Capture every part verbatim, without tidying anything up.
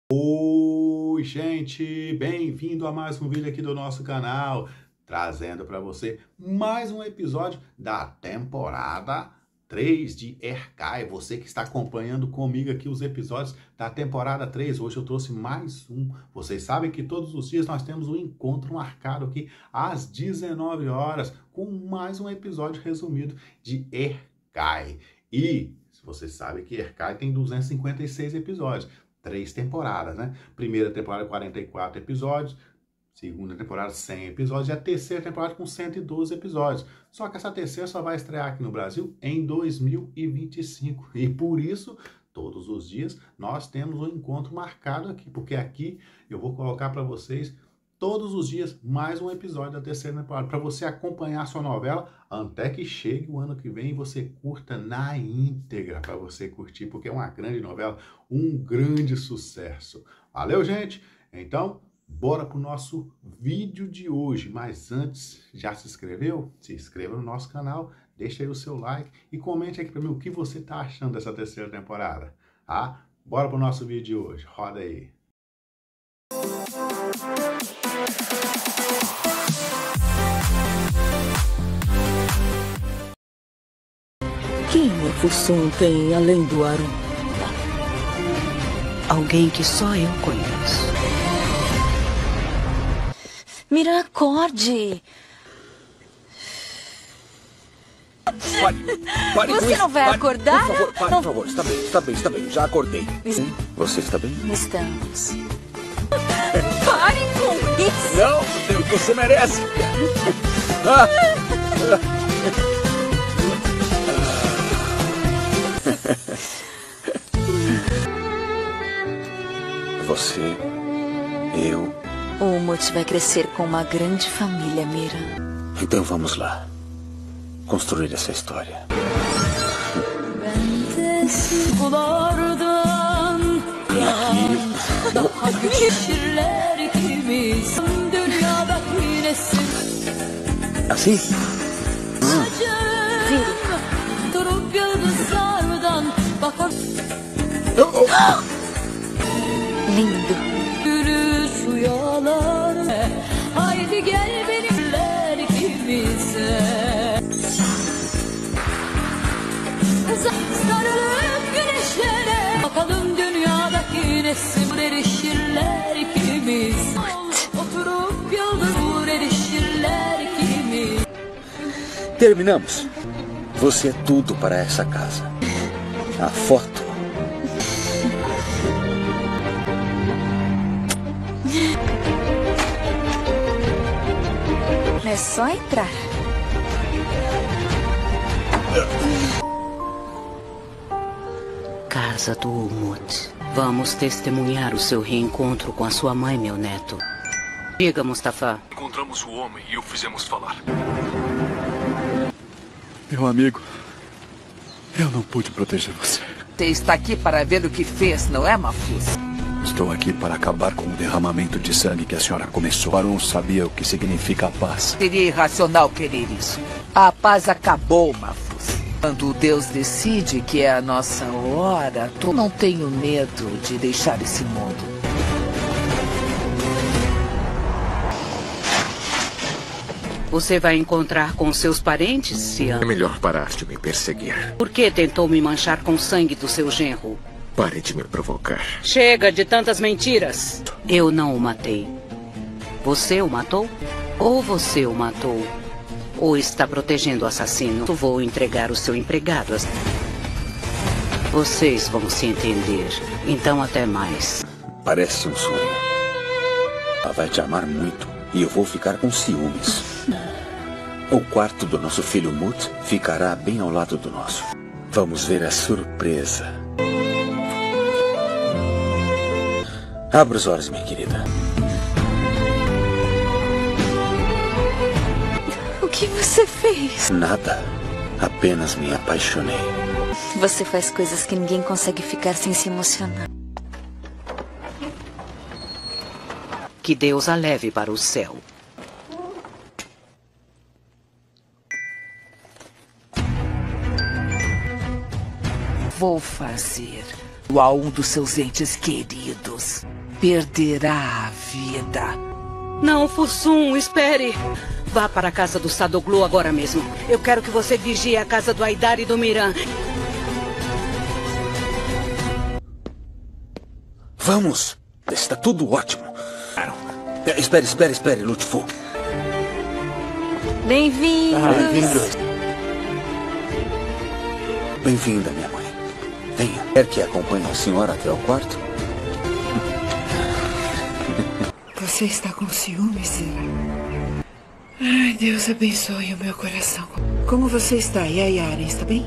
Oi, gente, bem-vindo a mais um vídeo aqui do nosso canal, trazendo para você mais um episódio da temporada três de Erkai. Você que está acompanhando comigo aqui os episódios da temporada três, hoje eu trouxe mais um. Vocês sabem que todos os dias nós temos um encontro marcado aqui às dezenove horas com mais um episódio resumido de Erkai. E vocês sabem que Erkai tem duzentos e cinquenta e seis episódios. Três temporadas, né? Primeira temporada, quarenta e quatro episódios. Segunda temporada, cem episódios. E a terceira temporada com cento e doze episódios. Só que essa terceira só vai estrear aqui no Brasil em dois mil e vinte e cinco. E por isso, todos os dias, nós temos um encontro marcado aqui. Porque aqui eu vou colocar para vocês, todos os dias, mais um episódio da terceira temporada. Para você acompanhar a sua novela até que chegue o ano que vem e você curta na íntegra. Para você curtir, porque é uma grande novela, um grande sucesso. Valeu, gente? Então, bora pro nosso vídeo de hoje. Mas antes, já se inscreveu? Se inscreva no nosso canal, deixa aí o seu like e comente aqui para mim o que você tá achando dessa terceira temporada. Ah, bora pro nosso vídeo de hoje. Roda aí. Quem o Fussum tem além do Arun? Alguém que só eu conheço. Mira, acorde. Pare, pare Você não vai pare, acordar? Por favor, pare, Não. por favor. Está bem, está bem, está bem. Já acordei. Sim. Você está bem? Estamos. Parem com isso. Não, Deus, você merece. Ah. Você, eu... O Mut vai crescer com uma grande família, Mira. Então vamos lá. Construir essa história. Assim? Hum. Oh, oh. Lindo. Terminamos. Você é tudo para essa casa. A foto. É só entrar. Casa do Umut. Vamos testemunhar o seu reencontro com a sua mãe, meu neto. Diga, Mustafa. Encontramos o homem e o fizemos falar. Meu amigo, eu não pude proteger você. Você está aqui para ver o que fez, não é, Mahfuz? Estou aqui para acabar com o derramamento de sangue que a senhora começou. Arun sabia o que significa a paz. Seria irracional querer isso. A paz acabou, Mahfuz. Quando Deus decide que é a nossa hora, tu não tenho medo de deixar esse mundo. Você vai encontrar com seus parentes, Sian? É melhor parar de me perseguir. Por que tentou me manchar com sangue do seu genro? Pare de me provocar. Chega de tantas mentiras. Eu não o matei. Você o matou? Ou você o matou? Ou está protegendo o assassino? Vou entregar o seu empregado. Vocês vão se entender. Então até mais. Parece um sonho. Ela vai te amar muito e eu vou ficar com ciúmes. O quarto do nosso filho Mut ficará bem ao lado do nosso. Vamos ver a surpresa. Abra os olhos, minha querida. O que você fez? Nada. Apenas me apaixonei. Você faz coisas que ninguém consegue ficar sem se emocionar. Que Deus a leve para o céu. Vou fazer a um dos seus entes queridos. perderá a vida. Não, Fussum, espere. Vá para a casa do Sadoglu agora mesmo. Eu quero que você vigie a casa do Haidar e do Miran. Vamos! Está tudo ótimo. É, espere, espere, espere, Lutfu. Bem-vindos. Bem-vindos. Bem-vinda, minha mãe. Venha. Quer que acompanhe a senhora até o quarto? Você está com ciúmes, será? Ai, Deus abençoe o meu coração. Como você está? E a Yaren, está bem?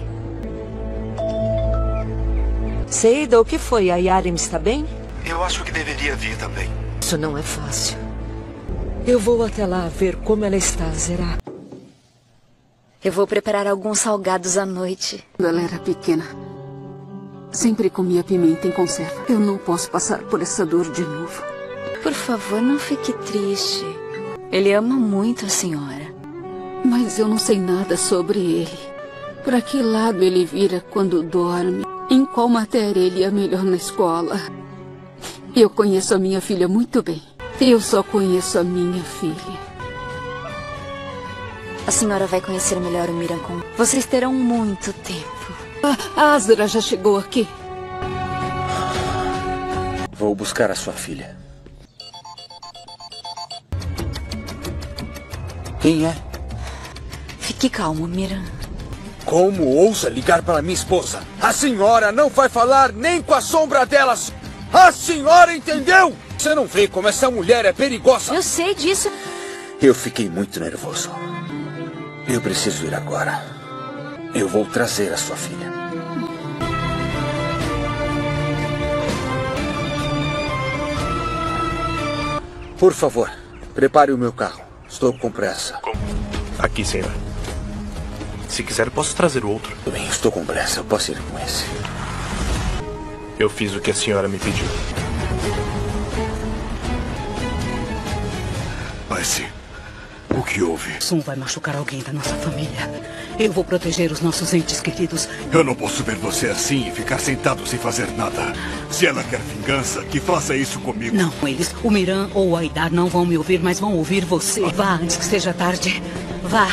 Seida, o que foi? A Yaren está bem? Eu acho que deveria vir também. Isso não é fácil. Eu vou até lá ver como ela está, Zerá. Eu vou preparar alguns salgados à noite. Quando ela era pequena, sempre comia pimenta em conserva. Eu não posso passar por essa dor de novo. Por favor, não fique triste. Ele ama muito a senhora. Mas eu não sei nada sobre ele. Para que lado ele vira quando dorme? Em qual matéria ele é melhor na escola? Eu conheço a minha filha muito bem. Eu só conheço a minha filha. A senhora vai conhecer melhor o Miran com... Vocês terão muito tempo. A Azra já chegou aqui. Vou buscar a sua filha. Quem é? Fique calmo, Miran. Como ousa ligar para minha esposa? A senhora não vai falar nem com a sombra delas. A senhora entendeu? Você não vê como essa mulher é perigosa? Eu sei disso. Eu fiquei muito nervoso. Eu preciso ir agora. Eu vou trazer a sua filha. Por favor, prepare o meu carro. Estou com pressa. Aqui, senhor. Se quiser, posso trazer o outro. Tudo bem, estou com pressa. Eu posso ir com esse. Eu fiz o que a senhora me pediu. Mas o que houve? Fussum vai machucar alguém da nossa família. Eu vou proteger os nossos entes queridos. Eu não posso ver você assim e ficar sentado sem fazer nada. Se ela quer vingança, que faça isso comigo. Não, eles, o Miran ou o Haidar não vão me ouvir, mas vão ouvir você. Vá antes que seja tarde. Vá.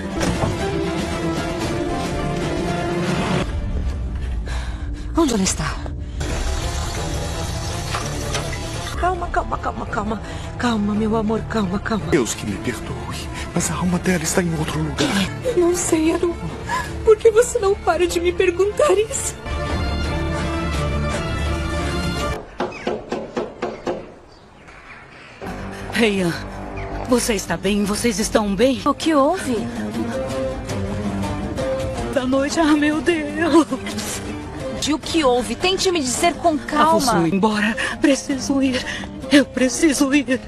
Onde ela está? Calma, calma, calma, calma. Calma, meu amor, calma, calma. Deus que me perdoe, mas a alma dela está em outro lugar. Eu não sei, Aru. Por que você não para de me perguntar isso? Heian, você está bem? Vocês estão bem? O que houve? Da noite, ah, meu Deus. De o que houve? Tente me dizer com calma. Fussum, embora. Preciso ir. Eu preciso ir.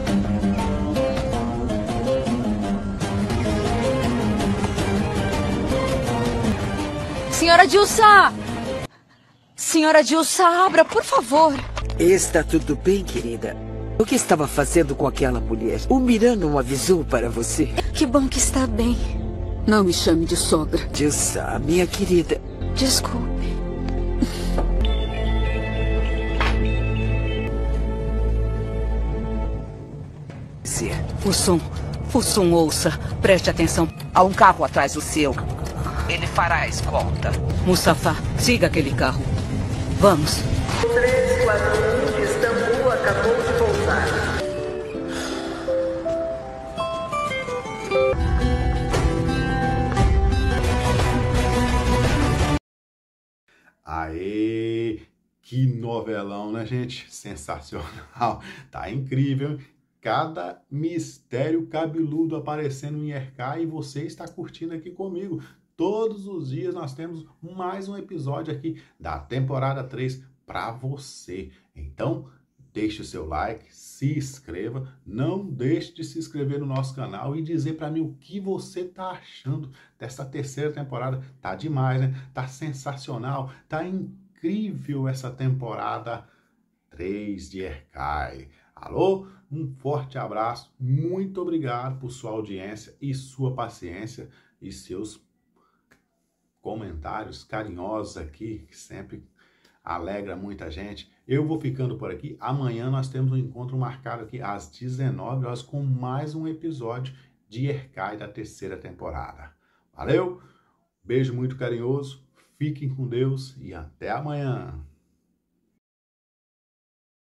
Senhora Dilsa! Senhora Dilsa, abra, por favor. Está tudo bem, querida? O que estava fazendo com aquela mulher? O Miran não avisou para você? Que bom que está bem. Não me chame de sogra. Dilsa, minha querida. Desculpe. Fussum, Fussum, ouça. Preste atenção. Há um carro atrás do seu. Ele fará a escolta. Mustafa, siga aquele carro. Vamos. três quatro um de Istambul acabou de pousar. Aê! Que novelão, né, gente? Sensacional. Tá incrível, hein? Cada mistério cabeludo aparecendo em Erkai e você está curtindo aqui comigo. Todos os dias nós temos mais um episódio aqui da temporada três para você. Então, deixe o seu like, se inscreva, não deixe de se inscrever no nosso canal e dizer para mim o que você tá achando dessa terceira temporada. Tá demais, né? Tá sensacional, tá incrível essa temporada três de Erkai. Alô? Um forte abraço, muito obrigado por sua audiência e sua paciência e seus comentários carinhosos aqui, que sempre alegra muita gente. Eu vou ficando por aqui. Amanhã nós temos um encontro marcado aqui às dezenove horas com mais um episódio de Erkai da terceira temporada. Valeu? Beijo muito carinhoso, fiquem com Deus e até amanhã.